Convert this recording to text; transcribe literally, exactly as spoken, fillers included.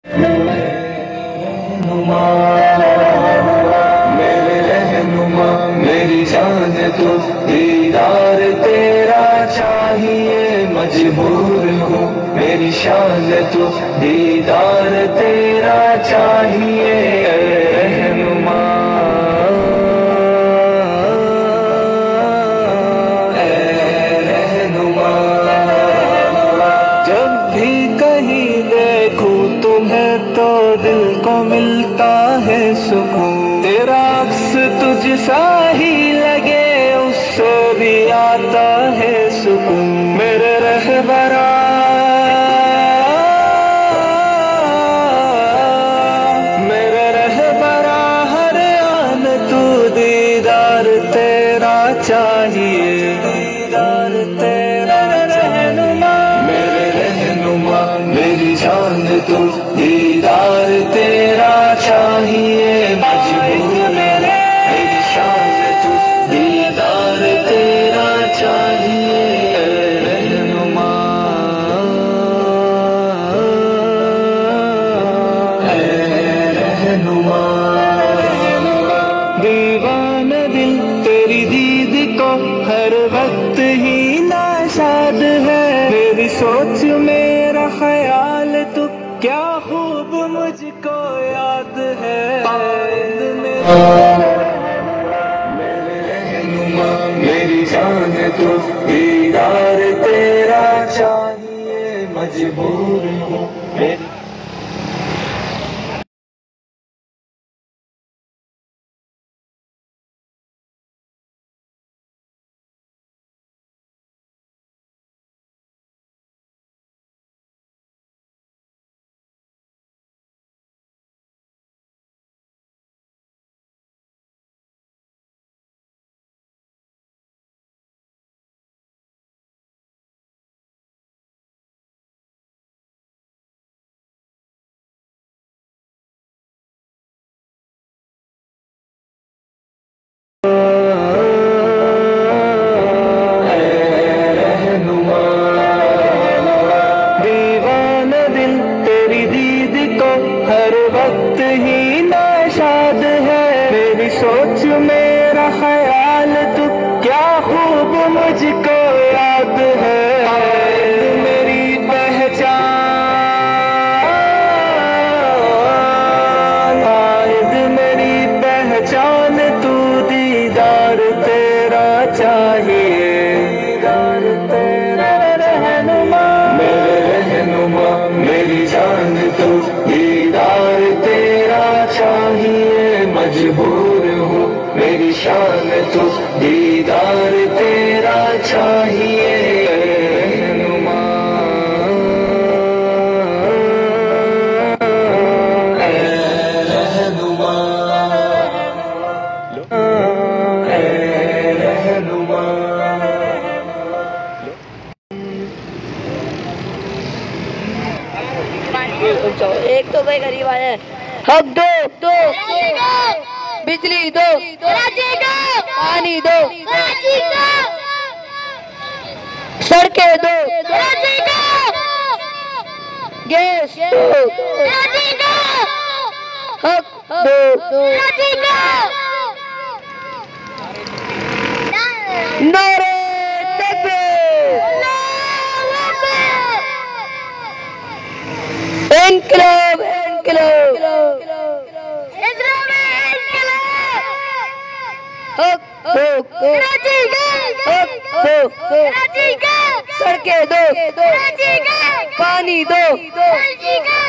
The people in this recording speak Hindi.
रहनुमा मेरे रहनुमा मेरी जान तू, दीदार तेरा चाहिए मजबूर हूँ। मेरी शान तू, दीदार तेरा चाहिए रहनुमा। रहनुमा जब भी कहीं देखूं तुम्हें तो दिल को मिलता है सुकून। तेरा अक्स तुझ सा ही लगे उससे भी आता है सुकून। मेरे रहबरा मेरे रहबरा हर आन तू, दीदार तेरा चाहिए, दीदार तेरा रहनुमा। मेरे रहनुमा मेरी जान तू, दीदार तेरा चाहिए मजबूर मेरे। मेरी शान तू, दीदार तेरा चाहिए रहनुमा। रहनुमा दीवाना दिल तेरी दीद को हर वक्त ही नाशाद है। मेरी सोच मेरा ख्याल तू, क्या खूब मुझको याद है। मेरे रहनुमा मेरी जान तू, दीदार तेरा चाहिए मजबूर हूँ। मेरी दीवाना दिल तेरी दीद को हर वक्त ही नाशाद है। मेरी सोच मेरा ख्याल तू, क्या खूब मुझको याद है। मेरी पहचान आयद मेरी पहचान तू, दीदार तेरा चाहिए, दीदार तेरा रहनुमा। मेरे रहनुमा मेरी जान तू, दीदार तेरा चाहिए मजबूर हूँ। मेरी शान तू, दीदार तेरा चाहिए रहनुमा। रहनुमा रहनुमा एक तो भाई गरीब आए। हक दो दो बिजली दो, पानी दो, सड़कें दो, गैस दो, हक दो, नारे तकबीर, इनकलाब इनकलाब, हक दो हक दो, सड़कें दो, पानी दो,